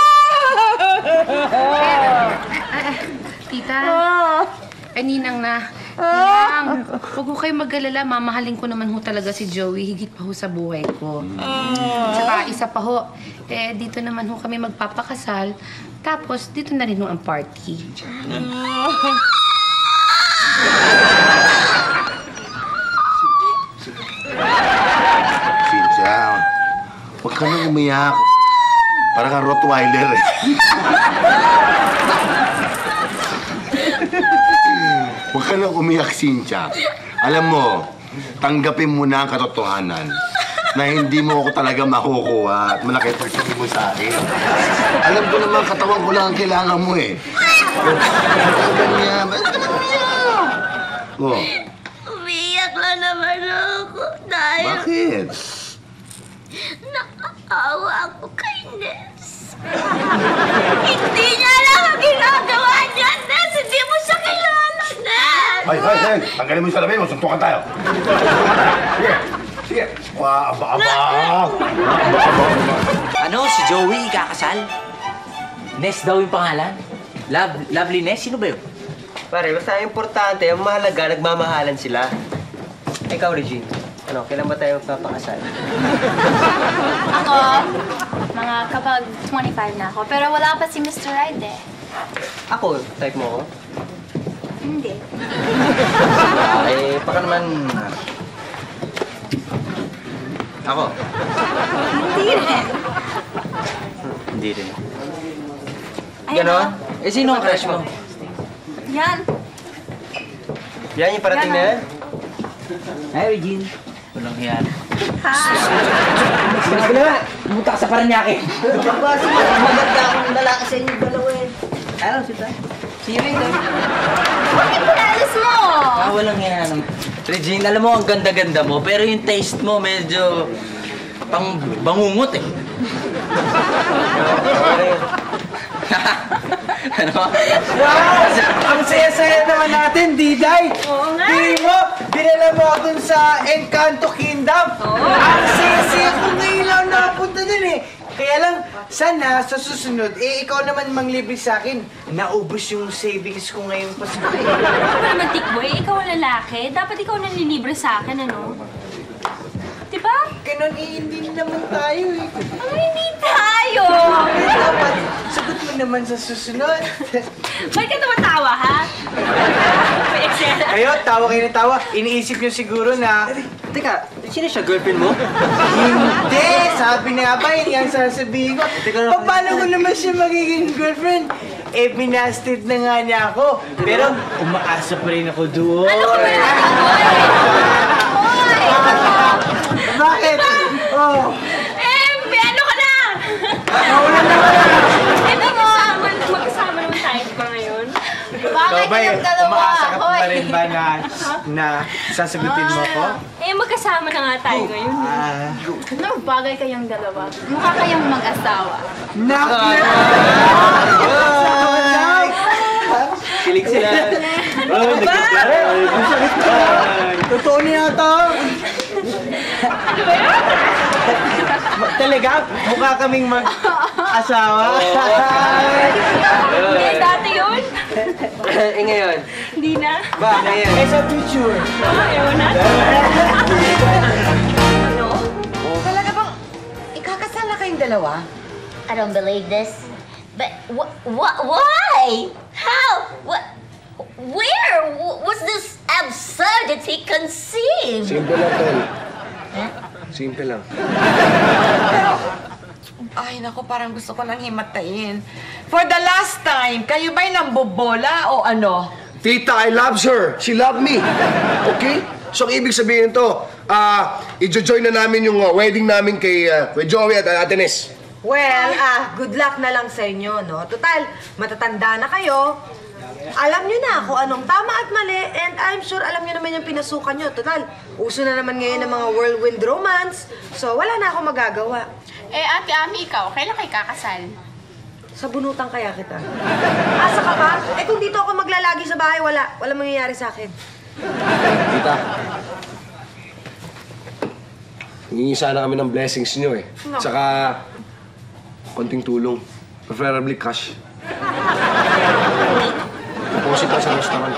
Tita, ay ninang na. Ninang, huwag ho kayo mag-alala. Mamahalin ko naman ho talaga si Joey. Higit pa ho sa buhay ko. Tsaka isa pa ho, dito naman ho kami magpapakasal. Tapos, dito na rin ho ang party. Cynthia, huwag ka nang umiyak. Parang kang Rottweiler eh. Huwag ka nang umiyak, Cynthia. Alam mo, tanggapin mo na ang katotohanan na hindi mo ako talaga makukuha at malaki pagsabi mo sa akin. Alam ko naman, katawan ko lang ang kailangan mo eh. Ganyan. Ba't ka naman umiyak? Oh. Umiyak lang naman ako dahil Bakit? nakaawa ako kay Ness. Hindi niya alam ang ginagawa niya, Ness. Hindi mo siya kilala, Ness. Ay! Tanggalin mo yung salamin mo, suntukan tayo. Sige. Aba. Ano, si Joey kakasal? Ness daw yung pangalan? Lovely Ness? Sino ba yun? Pare, basta importante, ang mahalaga, nagmamahalan sila. Ikaw, Regine. Ano, kailan ba tayo magpapakasal? Ako, mga kapag 25 na ako. Pero wala pa si Mr. Right eh. Ako, type mo ako? Hindi. Eh, baka naman... Ako? Hindi rin. Hindi rin. Ganon? Eh, sino ang crush mo? Yan. Yan yung parating na yan? Hi, Regine. Walang hiyan. Sige na nga! Pumunta ka sa Paranaque. Baka maganda akong lalaki sa inyo dalawa eh. Ano, sita? See you later. Bakit pinalis mo? Walang hiyan. Regine, alam mo, ang ganda-ganda mo, pero yung taste mo medyo pang bangungot eh. Ano? Wow! Ang saya-saya naman natin, Diday! Oo nga. Hindi mo, dinala mo ako dun sa Encanto Kingdom. Ang saya-saya ko ngayon lang napunta dun eh. Kaya lang, sana sa susunod, ikaw naman manglibre sa akin. Naubos yung savings ko ngayong Pasko. Ako naman, Tikboy, ikaw ang lalaki. Dapat ikaw nanlilibre sa akin, ano? Diba? Ganon eh, hindi naman tayo eh. Ano hindi tayo? Dapat, sagot mo naman sa susunod. Ba't ka tumatawa, ha? May eksena? Kayo, tawa kayo ng tawa. Iniisip nyo siguro na... Teka, sino siya? Girlfriend mo? Hindi! Sabi na nga ba, yun yung sasabihin ko. Paano ko naman siya magiging girlfriend? Eh, binasted na nga niya ako. Pero, umaasa pa rin ako doon. Ano ka ba na? Bakit? Oh. Ano ka na? Maulan na ba? Ito mo, magkasama naman tayo ba ngayon? Bakit kayong dalawa? Umaasa ka pa Hoy. rin ba na sasagutin mo ako? Magkasama na nga tayo ngayon. Ano, bagay kayong dalawa. Mukha kayong mag-asawa. Nak! Kilig sila. Oh, nagkiklaro. Totoo niya ito. Ano ba yun? Talaga? Mukha kaming mag-asawa. Hindi, dati yun. Eh, ngayon. Hindi na. Ba, ngayon. Eh, sa future. Ewan na. Ano? Talaga bang ikakasal na kayong dalawa? I don't believe this. But why? How? Where was this absurdity conceived? Simple lang, Tol. Simple lang. Ay, naku, parang gusto ko nang himatayin. For the last time, kayo ba'y nambobola o ano? Tita, I love her. She loved me. Okay? So, ang ibig sabihin to, i-join na namin yung wedding namin kay Joey at Ate Ness. Well, good luck na lang sa inyo, no? Total, matatanda na kayo. Alam nyo na kung anong tama at mali, and I'm sure alam nyo naman yung pinasukan nyo. Total, uso na naman ngayon ng mga whirlwind romance, so wala na ako magagawa. Eh, Ate Ami, ikaw, kailan kayo kakasal? Sabunutan kaya kita. Asa ka ba? Eh kung dito ako maglalagi sa bahay, wala mangyayari sa akin. Tita, hingi sana kami ng blessings niyo eh. No. Tsaka, konting tulong. Preferably cash. Deposit lang sa restaurant.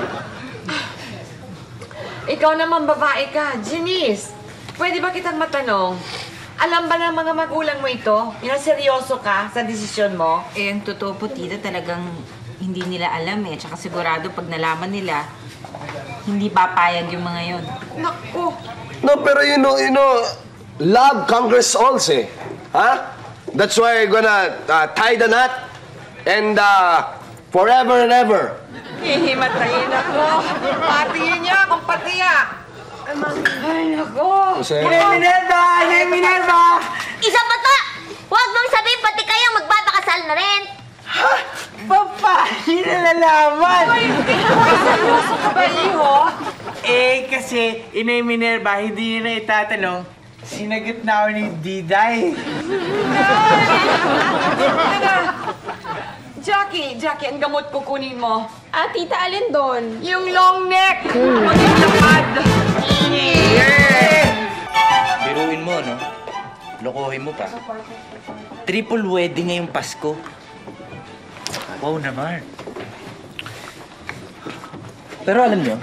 Ikaw naman babae ka, Janice. Pwede ba kitang matanong? Alam ba ng mga magulang mo ito? Seryoso ka sa desisyon mo? Eh, ang totoo po, tita, talagang hindi nila alam eh. Tsaka sigurado pag nalaman nila, hindi papayag yung mga yon. Naku! No, pero you know, love conquers all, eh. Huh? That's why we're gonna tie the knot and forever and ever. Hihimatayin ako. Patiin niya akong patiya. Ay, naku! Jose? Minerva! Inay Minerva! Isa pa to! Huwag mong sabihin pati kayong magpapakasal na rin! Ha? Paano na nalaman? Seryoso ka ba, Iho? Eh, kasi Inay Minerva, hindi nyo na itatanong, sinagot na ako ni Diday. Jackie, ang gamot kukunin mo. Tita, alin doon? Yung long neck! Magigilapad! Biruin mo, no? Lokohin mo pa. Triple wedding ngayong Pasko. Wow naman. Pero alam nyo,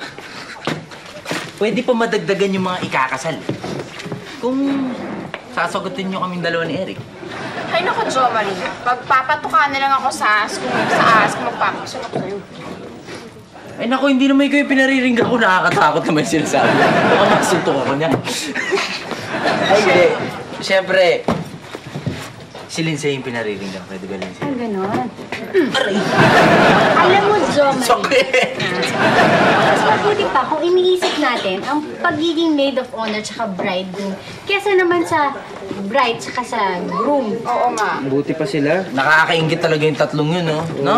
pwede pa madagdagan yung mga ikakasal. Kung sasagutin nyo kaming dalawa ni Eric. Ay, naku, Jo Marie. Pagpapatuka na lang ako sa ask kung magpapakasal ako sa'yo. Ay naku, hindi naman ikaw yung pinariringgan ko. Nakakatakot naman yung sinasabi. Baka makasuntok ako niyan. Ay, hindi. Siyempre, si Lindsay yung pinariringgan. Pwede ba, Lindsay? Ay, ganon. Aray! Alam mo, Jo Marie. Sakit! Mas mabuti pa kung iniisip natin ang pagiging maid of honor tsaka bridegroom kesa naman sa bride tsaka sa groom. Oo nga. Buti pa sila. Nakakaingit talaga yung tatlong yun, no? No?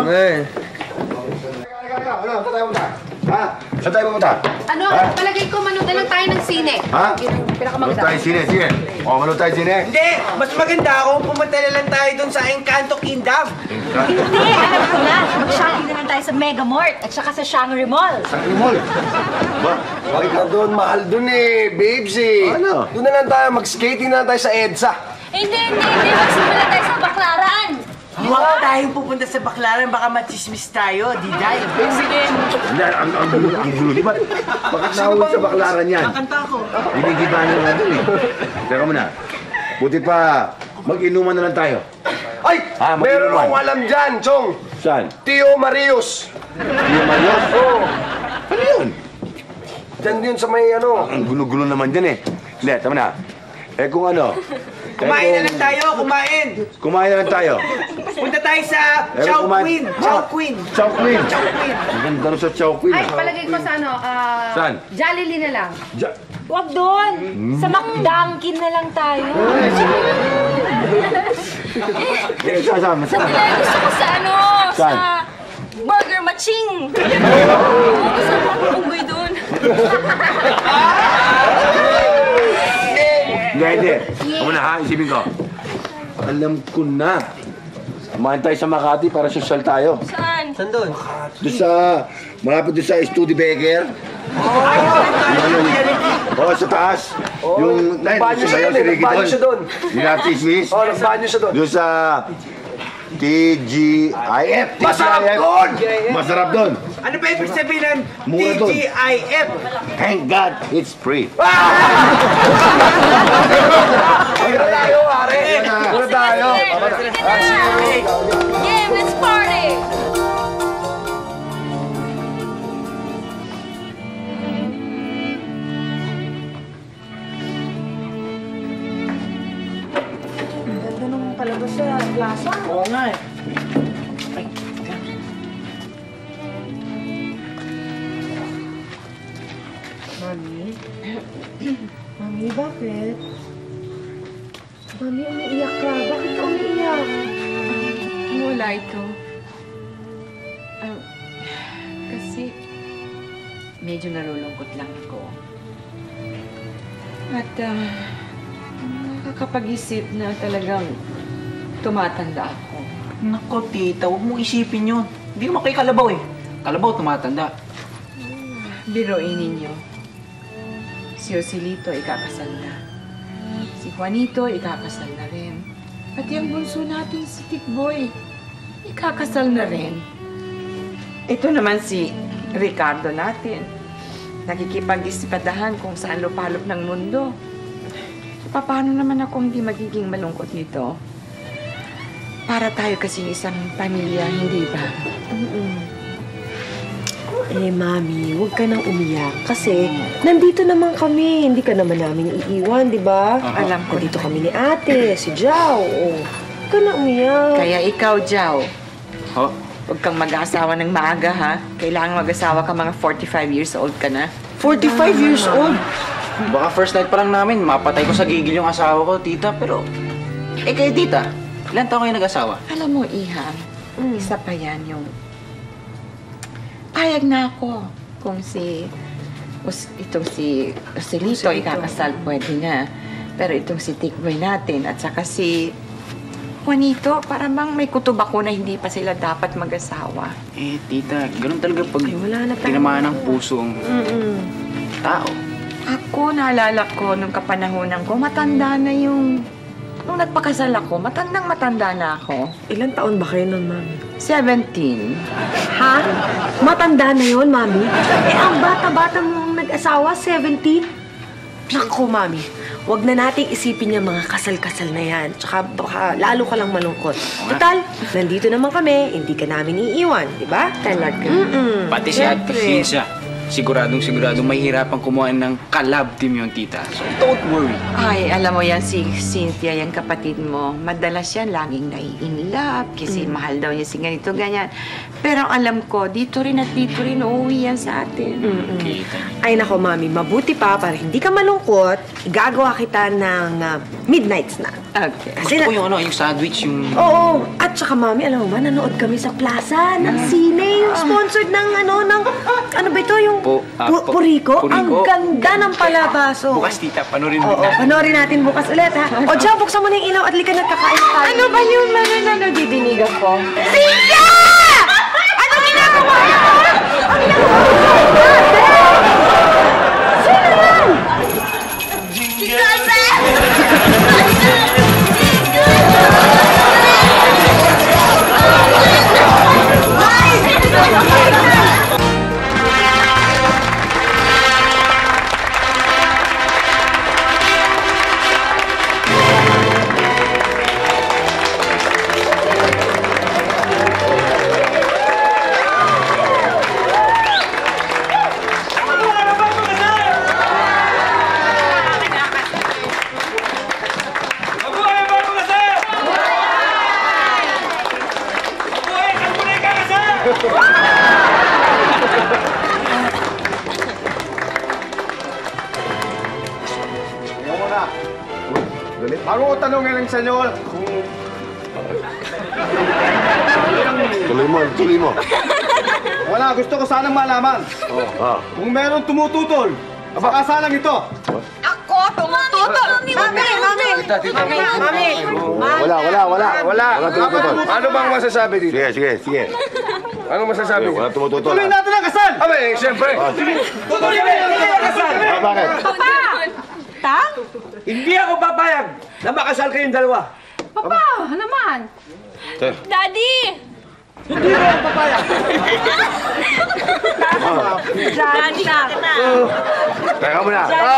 Saan tayo pumunta? Ano, palagay ko manood na lang tayo ng sine. Ha? Yun ang pinakamaganda. Manood tayo sine, sige. O, manood tayo sine. Hindi! Mas maganda kung pumunta na lang tayo dun sa Encanto Kingdom. Hindi! Alam ko na! Mag-shopping naman tayo sa Mega Mart at saka sa Shangri Mall. Shangri Mall. Ba? Bakit ka doon? Mahal doon eh, babes eh. Ano? Doon na lang tayo, mag-skating na lang tayo sa EDSA. Hindi! Magsimula tayo sa Baklaran! Huwag tayong pupunta sa Baklaran, baka machismis tayo, Diday. Sige. Hindi, ang gulo. Di ba? Bakit nahuli sa Baklaran yan? Kakanta ko. Binigiba nyo nga doon eh. Teka muna. Buti pa, mag-inuman na lang tayo. Ay! Ah, meron mag-inuman. akong alam dyan, Chong. Saan? Tio Marius. Tio Marius? Oo. Ano yun? Dyan yun sa may ano. Ang gulo-gulo naman dyan eh. Hindi, tama na. Eh kung ano? Kumain na lang tayo, kumain. Kumain na lang tayo. Punta tayo sa Chow Queen. Chow Queen. Chow Queen. Chow Queen. Ang ganda rin sa Chow Queen. Ay, ah. palagay ko sa ano, Saan? Jollibee na lang. Huwag doon! Sa McDunkin na lang tayo. Saan? Gusto ko sa ano, Saan? sa Burger Maching. Gusto ko punggoy doon. Hindi. Muna ha, isipin ko. Alam ko na. Kumain tayo sa Makati para social tayo. Saan? Saan doon? Doon sa, malapit doon sa Studebaker. Oo, sa taas. Yung, Nagbanyo siya doon eh, nagbanyo siya doon. Yung natismis. Oo, nagbanyo siya doon. Doon sa TGIF. Masarap doon! Masarap doon. Ano ba ibig sabihin ng Mura doon. TGIF? Thank God, it's free. Muna tayo, pare. Muna tayo. Game, let's party! Ganda nung palabas sa plaza. Oo nga eh. Mami? Mami, bakit? Mami, umiiyak ka. Bakit ka umiiyak? Wala ito. Kasi medyo nalulungkot lang ako. At nakakapag-isip na talagang tumatanda ako. Nako, tita, huwag mo isipin yun. Hindi naman kayo kalabaw eh. Kalabaw, tumatanda. Biruin ninyo. Si Joselito ikakasal na. Si Juanito ikakasal na rin. At yung bunso natin si Tikboy, ikakasal na rin. Ito naman si Ricardo natin. Nakikipag-ispadahan kung saan lupalop ng mundo. Paano naman ako hindi magiging malungkot nito? Para tayo kasing isang pamilya, hindi ba? Eh, Mami, huwag ka nang umiyak. Kasi, nandito naman kami. Hindi ka naman namin iiwan, di ba? Alam ko. Nandito kami ni ate, si Jao. Oh. Huwag ka nang umiyak. Kaya ikaw, Jao, Ho? huwag kang mag-aasawa ng maaga, ha? Kailangan mag-asawa ka mga 45 years old ka na. 45 years old? Baka first night pa lang namin, mapatay ko sa gigil yung asawa ko, tita. Pero, kayo, tita, ilan taon kayo nag-asawa? Alam mo, Iha, isa pa yan yung... Payag na ako kung itong si Joselito ikakasal, pwede na. Pero itong si Tikboy natin at saka si Juanito, para bang may kutob ako na hindi pa sila dapat mag-asawa. Eh, tita, ganun talaga pag wala na tayo. tinamaan ng pusong tao. Ako, naalala ko nung kapanahonan ko, matanda na yung... Nung nagpakasal ako, matandang-matanda na ako. Ilan taon ba kayo nun, Mami? 17. Ha? Matanda na yon, Mami? Eh, ang bata-bata mong nag-asawa, 17? Naku, Mami. Huwag na nating isipin yung mga kasal-kasal na yan. Tsaka baka lalo ka lang malungkot. Total, nandito naman kami, hindi ka namin iiwan, di ba? Talaga. Pati si Ate Cynthia, siguradong mahihirapan kumuha ng collab team yung tita. So, don't worry. Ay, alam mo yan, si Cynthia, yung kapatid mo, madalas yan laging nai-inlove kasi mahal daw niya si ganito, ganyan. Pero alam ko, dito rin uuwi yan sa atin. Ay nako, Mami, mabuti pa para hindi ka malungkot, igagawa kita ng midnight snack. Okay. Gusto ko yung sandwich, yung... Oo, at saka, Mami, alam mo ba, nanood kami sa plaza ng sine, yung sponsored ng ano ba ito, yung Purico? Ang ganda ng palabaso. Bukas, tita, panorin Oo, panoorin natin bukas ulit, ha? O, Jao, buksan mo na yung ilaw at lika nagkakain tayo. Ano ba yung nadidinig ako? Cynthia! Ano ginagawa mo? Ang ginagawa mo? Sino yan? Si Casa! Bago ko tanongin ng senyor kung... Tuloy mo. Wala, gusto ko sanang malaman. Kung meron tumututol sa kasalang ito. Ako, tumututol! Mami! Wala tumututol. Ano bang masasabi dito? Sige. Ano masasabi Wala tumututol. Tuloy natin ang kasal! Abe, siyempre. Tuloy natin ang kasal! Bakit? Tang? Hindi ako papayag na makasal kayong dalawa. Papa, naman. Daddy! Hindi ko ako papayag. Daddy ka na. Teka muna.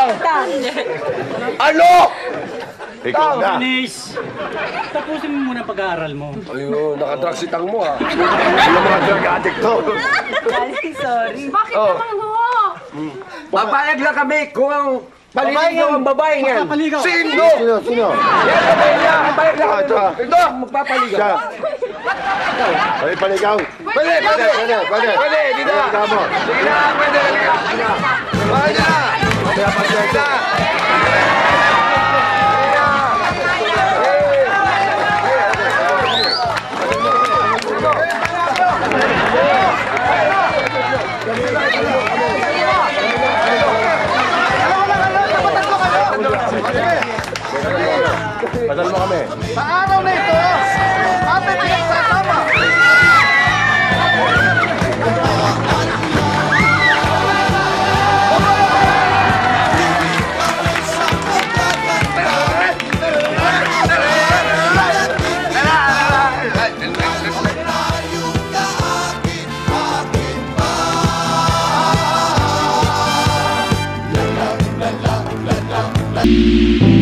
Ano? Ikaw na. Tapusin mo muna pag-aaral mo. Ayun, nakadrugs si Tang mo ha. Ano mga drug addict to? Sorry. Bakit naman ho? Papayag lang kami kung ang paliligaw ang babae yan. Magpapaligaw. Sino? Sino? Yan, babae niya. Papayag lang kami. Ito. Ito, magpapaligaw. Siya. Paligaw. Pwede. Dito na. Paligaw mo. Sige na, pwede. Bahay na. Sige na. Padal mo kami. Sa araw na ito, ating pinagsasama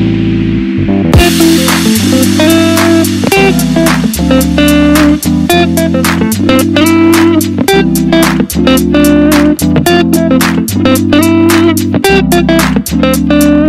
Thank you.